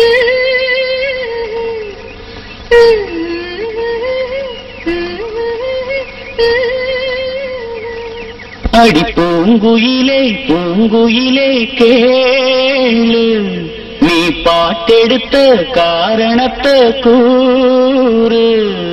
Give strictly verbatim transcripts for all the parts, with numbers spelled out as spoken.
அடி பூங்குயிலே பூங்குயிலே கேளு, நீ பாட்டெடுத்த காரணத்தை கூறு.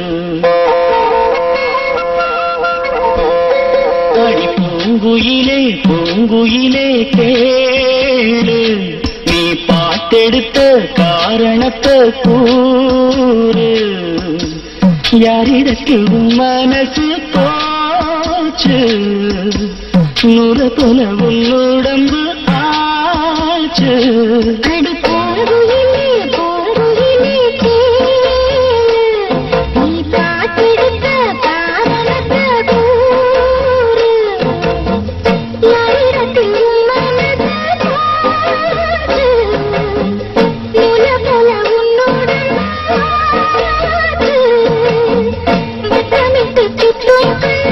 அடி பூங்குயிலே பூங்குயிலே கேளு, நீ பாட்டெடுத்த காரணத்தை கூறு. யாரிடத்தில் மனசு போச்சு, நூற போல உள்ளுடம்பு ஆச்சு. அடி பூங்குயிலே பூங்குயிலே கேளு, நீ பாட்டெடுத்த காரணத்தை கூறு. யாரிடத்தில் மனசு போச்சு, நூற போல உள்ளுடம்பு ஆச்சு. வட்டமிட்டு சுற்றும்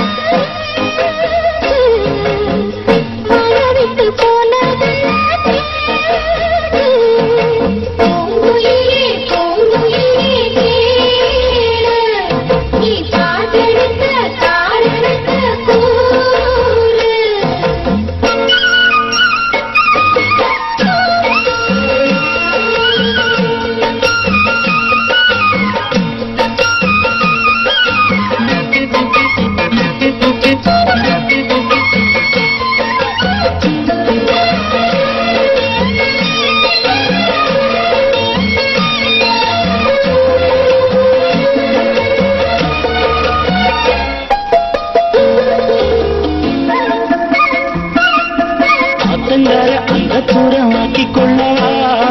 அந்த தூரமாக்கிக் கொள்ளவா,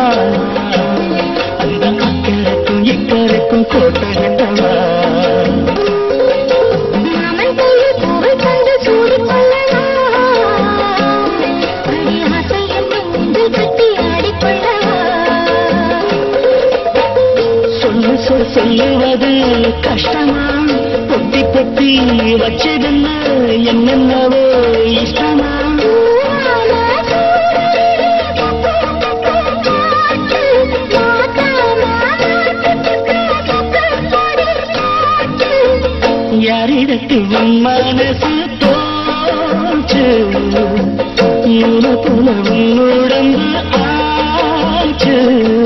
அந்த அக்கறைக்கும் இக்கரைக்கும் கோட்டை கட்டவா. மாமன் கையில் பூவை தந்து சூடிக்கொள்ளவா, அடி ஆசை என்னும் உந்து கட்டி ஆடிக்கொள்ளவா. சொல்லு சொல் சொல்லுவது கஷ்டமா, பொத்தி பொத்தி வச்சதென்ன என்னென்னவோ இஷ்டமா. யாரிடத்தில் மனசு தோச்சு, நூல போல உன்னுடம்பு ஆச்சு.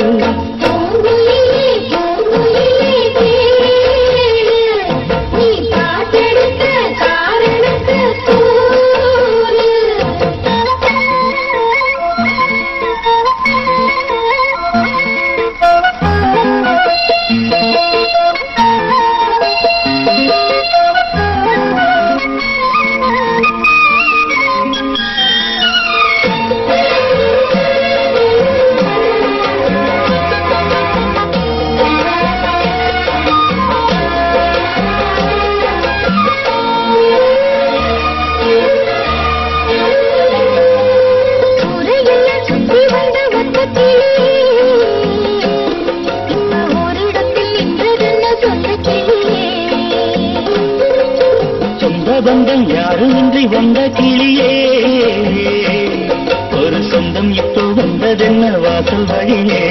பந்தம் யாருமின்றி வந்த கிளியே, ஒரு சொந்தம் இப்போ வந்ததென்ன வாசல் வழியே.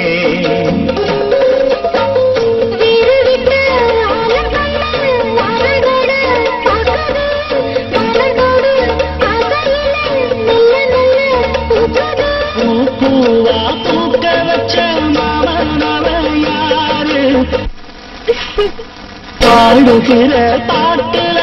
பூவா பூக்க வச்ச மாமனவ யாரு, பாடுகிற பாட்டுல